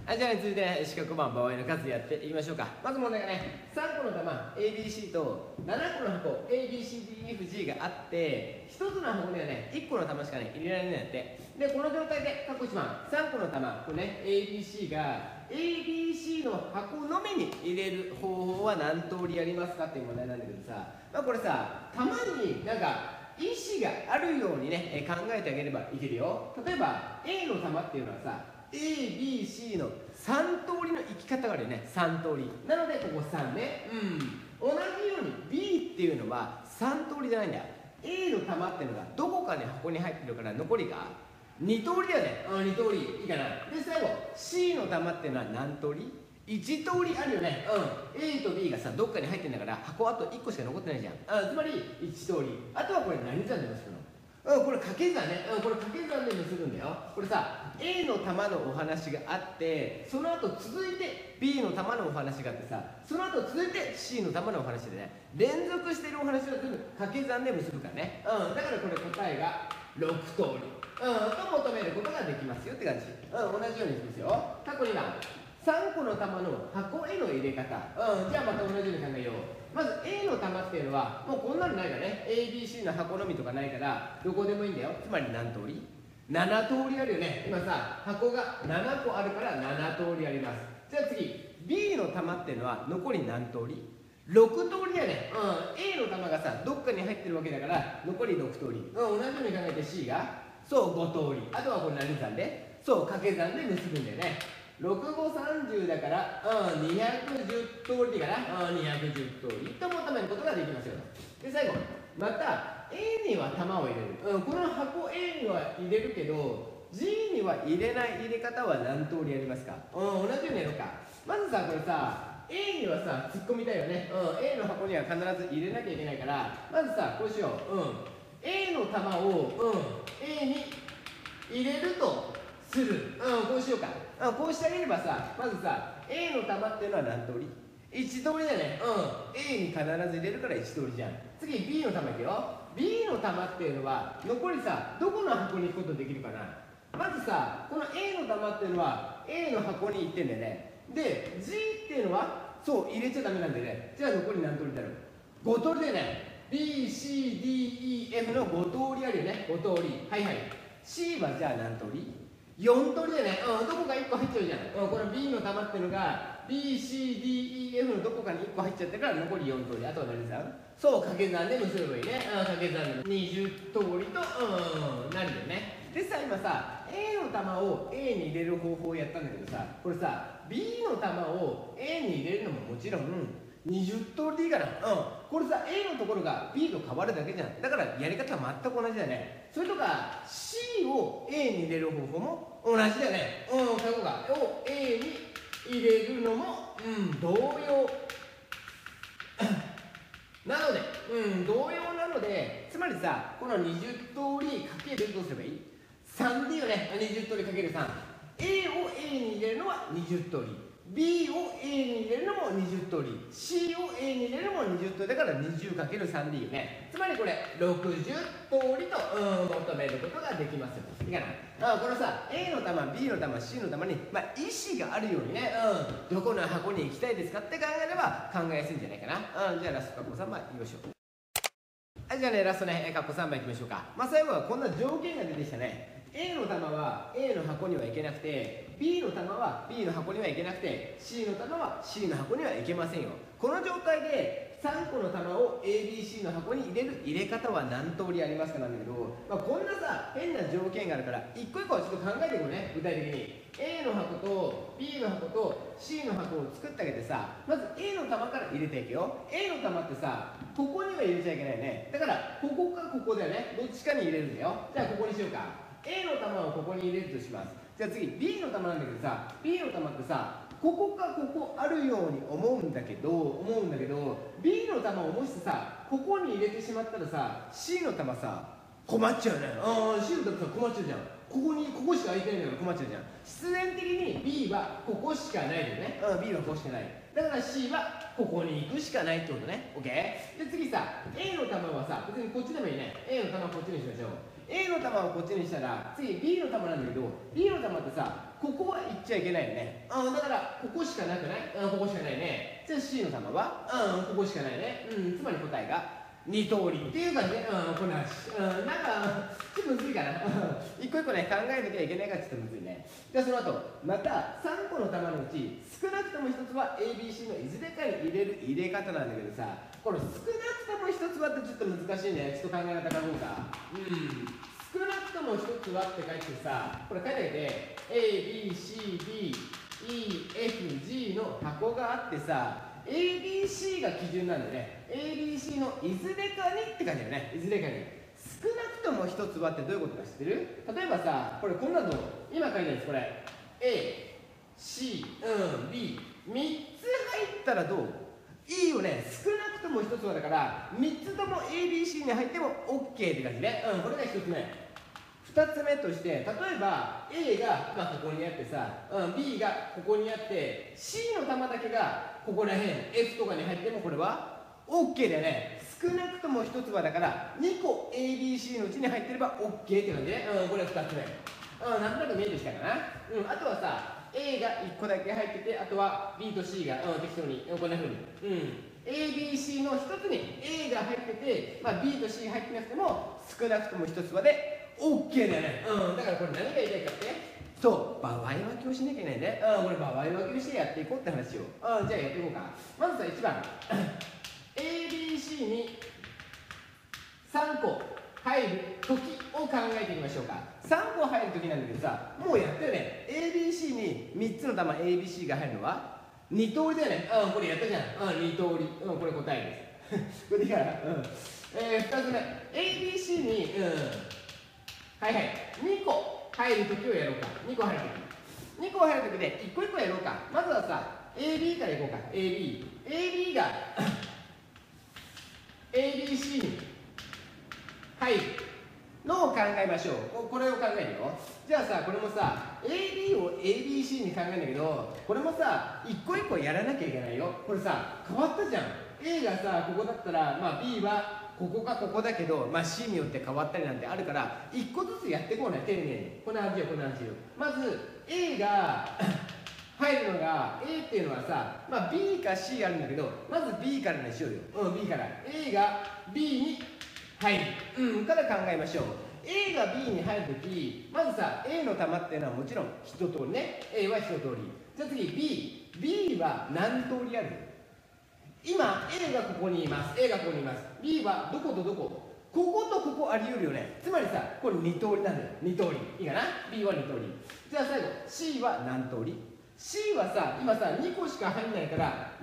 はい、じゃあ、続いてね、四角番場合の数やっていきましょうか。まず問題がね、3個の玉 ABC と7個の箱 ABCDEFG があって、1つの箱にはね、1個の玉しかね、入れられないんだって。で、この状態で、過去1番、3個の玉、これね、ABC が ABC の箱のみに入れる方法は何通りありますかっていう問題なんだけどさ、これさ、玉になんか、意思があるようにね、考えてあげればいけるよ。例えば A の玉っていうのはさ、ABC の3通りの生き方があるよね。3通りなのでここ3ね。同じように B っていうのは3通りじゃないんだよ。 A の玉っていうのがどこかに箱に入ってるから残りが2通りだよね。2通りいいかな。で最後 C の玉っていうのは何通り？1通りあるよね。A と B がさどっかに入ってんだから箱あと1個しか残ってないじゃん。つまり1通り。あとはこれ何算で結ぶの？これ掛け算ね。これ掛け算で結ぶんだよ。これさ A の玉のお話があってその後続いて B の玉のお話があってさその後続いて C の玉のお話でね連続してるお話は全部掛け算で結ぶからね。だからこれ答えが6通りと求めることができますよって感じ。同じようにしますよ。過去2番3個の玉の箱への入れ方。じゃあまた同じように考えよう。まず A の玉っていうのはもうこんなのないからね。 ABC の箱のみとかないからどこでもいいんだよ。つまり何通り？7通りあるよね。今さ箱が7個あるから7通りあります。じゃあ次 B の玉っていうのは残り何通り？6通りだよね。A の玉がさどっかに入ってるわけだから残り6通り。同じように考えて C がそう5通り。あとはこれ何算でそう掛け算で結ぶんだよね。6×5=30だから、210通りだから、210通りと求めることができますよ。で最後また A には玉を入れる。この箱 A には入れるけど G には入れない入れ方は何通りありますか？同じようにやろうか。まずさこれさ A にはさ突っ込みたいよね。A の箱には必ず入れなきゃいけないからまずさこうしよう。A の玉を、A に入れるとする。こうしようか。こうしてあげればさまずさ A の玉っていうのは何通り？1通りだよね。A に必ず入れるから1通りじゃん。次 B の玉いくよ。 B の玉っていうのは残りさどこの箱に行くことできるかな。まずさこの A の玉っていうのは A の箱に行ってんだよね。で G っていうのはそう入れちゃダメなんだよね。じゃあ残り何通りだろう？5通りだよね。 BCDEF の5通りあるよね。5通り。はいはい。 C はじゃあ何通り？4通りだよね。どこか1個入っちゃうじゃん。この B の玉っていうのが BCDEF のどこかに1個入っちゃってから残り4通り。あとは何算？そう掛け算で結べばいいね。掛け算で20通りと、なるよね。でさ今さ A の玉を A に入れる方法をやったんだけどさこれさ B の玉を A に入れるのももちろん20通りでいいから。これさ A のところが B と変わるだけじゃん。だからやり方は全く同じだよね。それとか C を A に入れる方法も同じだよね。最後がを A に入れるのも同様なので同様なのでつまりさこの20通りかけるどうすればいい？ 3 でいいよね。20通りかける 3。 A を A に入れるのは20通りB を A に入れるのも20通り C を A に入れるのも20通りだから 20×3 でいいよね。つまりこれ60通りと求めることができますよ。いいかな。このさ A の玉 B の玉 C の玉に、意思があるようにね、どこの箱に行きたいですかって考えれば考えやすいんじゃないかな。じゃあラスト括弧3番いきましょう。はい、じゃあねラストね括弧3番いきましょうか。最後はこんな条件が出てきたね。A の玉は A の箱には行けなくて B の玉は B の箱には行けなくて C の玉は C の箱には行けませんよ。この状態で3個の玉を ABC の箱に入れる入れ方は何通りありますかなんだけど、こんなさ変な条件があるから一個一個ちょっと考えていこうね。具体的に A の箱と B の箱と C の箱を作ってあげてさまず A の玉から入れていくよ。 A の玉ってさここには入れちゃいけないね。だからここかここだよね。どっちかに入れるんだよ。じゃあここにしようか。A の玉をここに入れるとします。じゃあ次 B の玉なんだけどさ B の玉ってさここかここあるように思うんだけど B の玉をもしさここに入れてしまったらさ C の玉さ困っちゃうね。C の玉さ困っちゃうじゃん。ここしか空いてないんだから困っちゃうじゃん。必然的に B はここしかないよね。B はここしかない。だから C はここに行くしかないってことね。 OK。 で次さ A の玉はさ別にこっちでもいいね。 A の玉はこっちにしましょう。 A の球をこっちにしたら次 B の球なんだけど B の球ってさここは行っちゃいけないよね。だからここしかなくない？ここしかないね。じゃあ C の球はここしかないね。つまり答えが2通りっていう感じで、こんな話。なんか、ちょっとむずいかな。一個一個ね、考えなきゃいけないからちょっとむずいね。じゃあその後、また3個の球のうち、少なくとも1つは ABC のいずれかに入れる入れ方なんだけどさ、この少なくとも1つはってちょっと難しいね。ちょっと考え方考えうか。少なくとも1つはって書いてさ、これ書いてあげて、A、B、C、D、E、F、G の箱があってさ、ABC が基準なんでね、ABC のいずれかにって感じだよね。いずれかに少なくとも1つはってどういうことか知ってる？例えばさ、これこんなの今書いてあるんです。これ A、C、B 3つ入ったらどう？いいよね。少なくとも1つはだから3つとも ABC に入っても OK って感じね。これが1つ目。2つ目として、例えば A が、ここにあってさ、B がここにあって C の球だけがここら辺 F とかに入ってもこれは OK だよね。少なくとも1つはだから2個 ABC のうちに入ってれば OK って感じね。これ2つ目。なんとなく見えてきたかな。あとはさ A が1個だけ入ってて、あとは B と C が、適当にこんな風に、ABC の1つに A が入ってて、B と C 入ってなくても少なくとも1つはで OK だよね。だからこれ何が言いたいかって、そう場合分けをしなきゃいけないね。これ場合分けをしてやっていこうって話を。じゃあやっていこうか。まずさ1番ABC に3個入る時を考えてみましょうか。3個入る時なんだけどさ、もうやったよね。 ABC に3つの球 ABC が入るのは2通りだよね。これやったじゃん。2通り。これ答えです。これでいいから。2つ目 ABC に2個入るときをやろうか。2個入るとき。2個入るときで1個1個やろうか。まずはさ、AB からいこうか。AB がABC に入るのを考えましょう。これを考えるよ。じゃあさ、これもさ、AB を ABC に考えるんだけど、これもさ、1個1個やらなきゃいけないよ。これさ、変わったじゃん。A がさ、ここだったら、B はここかここだけど、C によって変わったりなんてあるから1個ずつやっていこうね、丁寧に。この味よ、この味よ。まず A が入るのが A っていうのはさ、B か C あるんだけど、まず B からにしようよ。B から A が B に入る、から考えましょう。 A が B に入るとき、まずさ A の球っていうのはもちろん一通りね。 A は一通り。じゃあ次 B は何通りある？今 A がここにいます。 A がここにいます。 B はどことどこ？こことここあり得るよね。つまりさ、これ2通りなんだよ。2通りいいかな。 B は2通り。じゃあ最後 C は何通り？ C はさ、今さ2個しか入んないから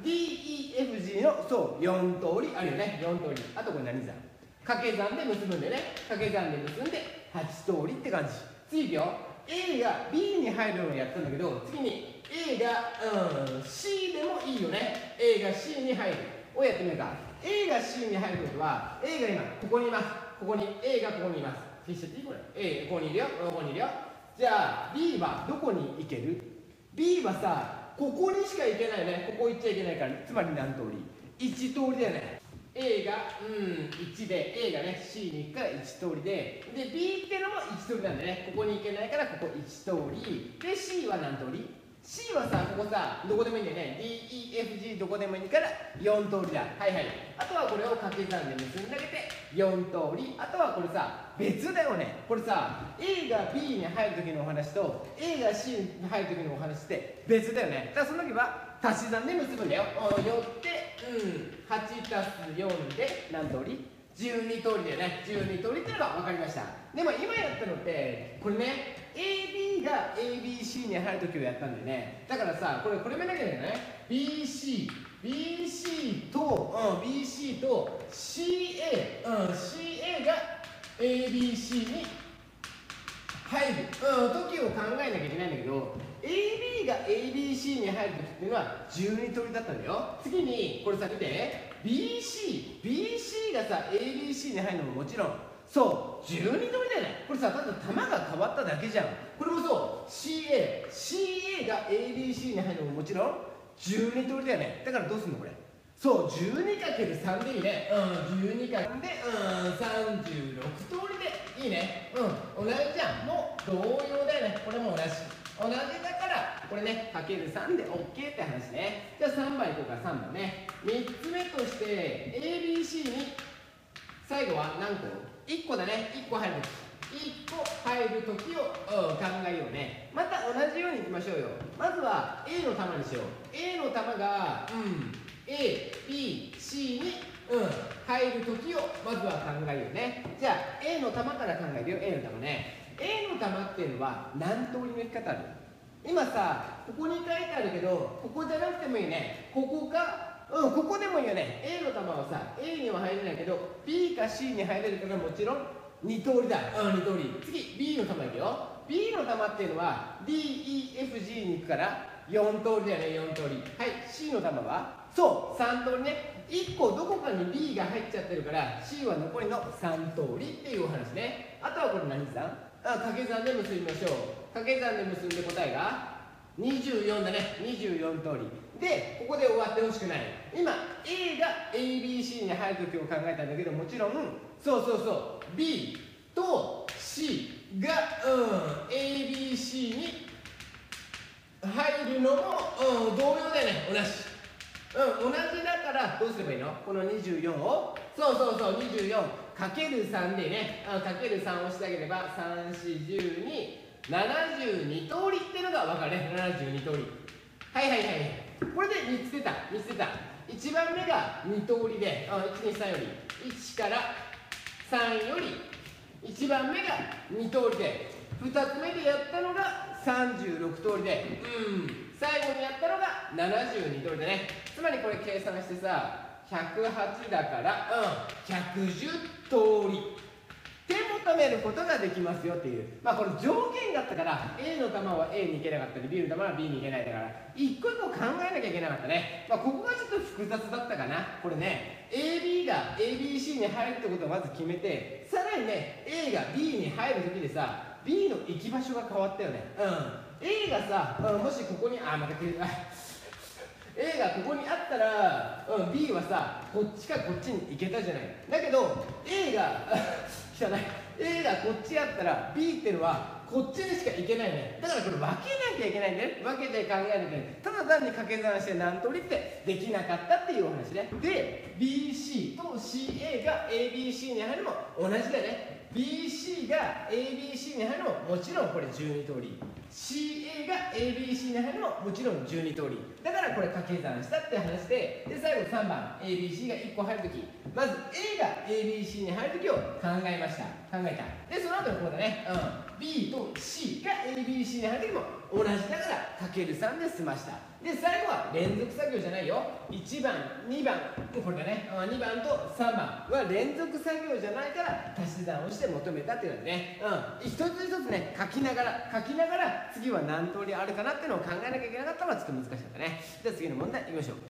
DEFG のそう4通りあるよね。4通り。あとこれ何算？掛け算で結ぶんでね。掛け算で結んで8通りって感じ。次いくよ。 A が B に入るのをやったんだけど、次に A が、C でもいいよね。A が C に入るをやってみるか。 A が C に入ることは A が今ここにいます。ここに A がここにいます。消しちゃっていい？これ A ここにいるよ。ここにいるよ。じゃあ B はどこに行ける？ B はさ、ここにしか行けないね。ここ行っちゃいけないから、つまり何通り？ 1 通りだよね。A が1で A がね C に行くから1通りで、B っていうのも1通りなんでね。ここに行けないからここ1通りで、 C は何通り？ C はさ、ここさ、どこでもいいんだよね。 DEFG どこでもいいから4通りだ。あとはこれを掛け算で結んであげて4通り。あとはこれさ、別だよね。これさ、 A が B に入る時のお話と A が C に入る時のお話って別だよね。だからその時は足し算で結ぶんだよ。よって8たす4で何通り？12通りだよね。12通りってのが分かりました。でも今やったのってこれね、 AB が ABC に入る時をやったんでね。だからさ、これ目だけだよね。 BC と CA が ABC に入る時を考えなきゃいけないんだけど、 AB が ABC に入る時っていうのは12通りだったんだよ。次にこれさ見て、 BC がさ ABC に入るのももちろんそう12通りだよね。これさ、ただ球が変わっただけじゃん。これもそう CA が ABC に入るのももちろん12通りだよね。だからどうすんのこれ？ そう 12×3 でいいね。12×3 で36通りでいいね。同じじゃん。もう同様だよね。これも同じだからこれねかける3で OK って話ね。じゃあ3番いこうか。3番ね。3つ目として ABC に最後は何個 ?1 個だね。1個入るとき1個入るときを考えようね。また同じようにいきましょうよ。まずは A の玉にしよう。 A の玉がA、B、C に入るときをまずは考えようね。じゃあ A の玉から考えるよ。 A の玉ね。A の玉っていうのは何通りの引き方ある？今さここに書いてあるけどここじゃなくてもいいね。ここかここでもいいよね。 A の玉はさ A には入れないけど B か C に入れるからもちろん2通りだ。2通り。次 B の玉いくよ。 B の玉っていうのは DEFG に行くから4通りだよね。4通り。はい。 C の玉はそう3通りね。1個どこかに B が入っちゃってるから C は残りの3通りっていうお話ね。あとはこれ何算？掛け算で結びましょう。掛け算で結んで答えが24だね。24通りでここで終わってほしくない。今 A が ABC に入る時を考えたんだけどもちろんB と C がABC に入るのも同様だよね。同じだからどうすればいいの？この24を24かける3でねかける3をしてあげれば3×4=12、72通りっていうのが分かるね。72通り。はい。これで3つ出た。1番目が2通りで123より1から3より1番目が2通りで2つ目でやったのが36通りで最後にやったのが72通りでね。つまりこれ計算してさ108だから110通りって求めることができますよっていう。これ条件があったから A の玉は A に行けなかったり B の玉は B に行けないだから一個一個考えなきゃいけなかったね。ここがちょっと複雑だったかな。これね AB が ABC に入るってことをまず決めてさらにね A が B に入る時でさ B の行き場所が変わったよね。A がさ、もしここにまた切れたA がここにあったら、B はさこっちかこっちに行けたじゃない。だけど A が汚い A がこっちやったら B っていうのはこっちにしか行けないね。だからこれ分けなきゃいけないんだよね。分けて考えなきゃいけない。ただ単に掛け算して何通りってできなかったっていうお話ね。で BC と CA が ABC に入るも同じだよね。BC が ABC に入るももちろんこれ12通り CA が ABC に入るももちろん12通りだからこれ掛け算したって話で最後3番 ABC が1個入るときまず A が ABC に入るときを考えたでその後のこうだね、B と C が ABC に入るときも同じだからかける3で済ました。で最後は連続作業じゃないよ。1番2番これだね2番と3番は連続作業じゃないから足し算をして求めたっていうのでね一つ一つね書きながら次は何通りあるかなっていうのを考えなきゃいけなかったのはちょっと難しかったね。じゃあ次の問題いきましょう。